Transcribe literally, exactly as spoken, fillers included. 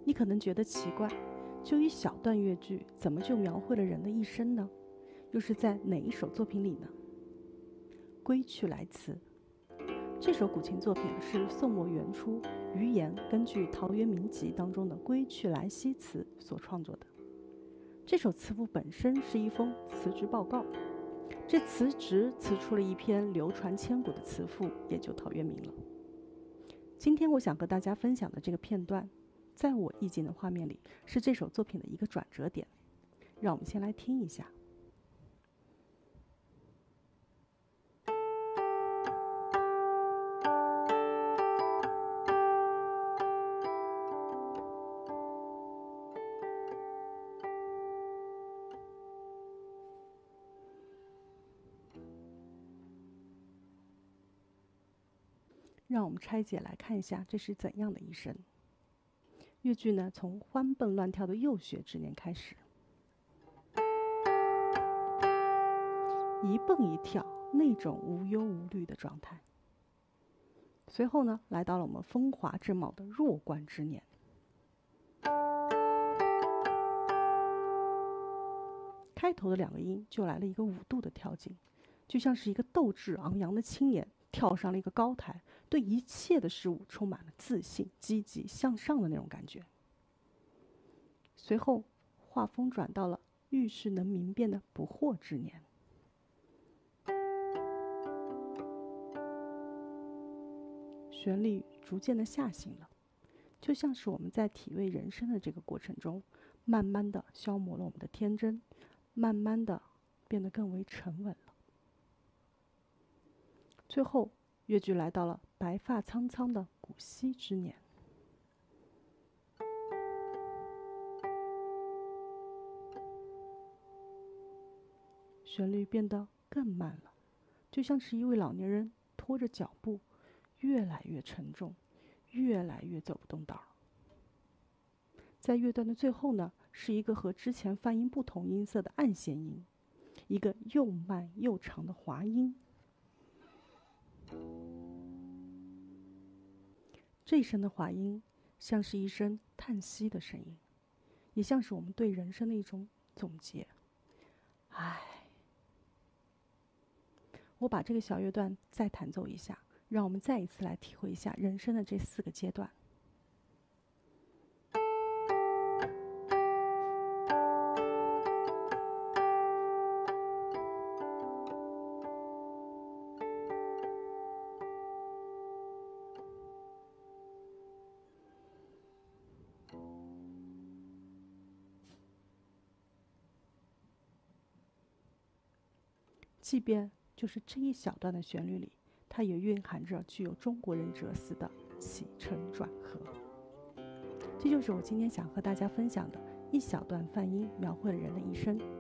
你可能觉得奇怪，就一小段越剧，怎么就描绘了人的一生呢？又是在哪一首作品里呢？《归去来辞》这首古琴作品是宋末元初余言根据《陶渊明集》当中的《归去来兮辞》所创作的。这首词赋本身是一封辞职报告，这辞职辞出了一篇流传千古的词赋，也就陶渊明了。今天我想和大家分享的这个片段，在我意境的画面里，是这首作品的一个转折点。让我们先来听一下。让我们拆解来看一下，这是怎样的一生。越剧呢，从欢蹦乱跳的幼学之年开始，一蹦一跳，那种无忧无虑的状态。随后呢，来到了我们风华正茂的弱冠之年。开头的两个音就来了一个五度的跳进，就像是一个斗志昂扬的青年跳上了一个高台，对一切的事物充满了自信、积极向上的那种感觉。随后画风转到了遇事能明辨的不惑之年。旋律逐渐的下行了，就像是我们在体味人生的这个过程中，慢慢的消磨了我们的天真，慢慢的变得更为沉稳了。最后越剧来到了白发苍苍的古稀之年。旋律变得更慢了，就像是一位老年人拖着脚步，越来越沉重，越来越走不动道。在乐段的最后呢，是一个和之前泛音不同音色的暗弦音，一个又慢又长的滑音。这一声的滑音像是一声叹息的声音，也像是我们对人生的一种总结。唉，我把这个小乐段再弹奏一下，让我们再一次来体会一下人生的这四个阶段。即便就是这一小段的旋律里，它也蕴含着具有中国人哲思的起承转合。这就是我今天想和大家分享的一小段泛音，描绘了人的一生。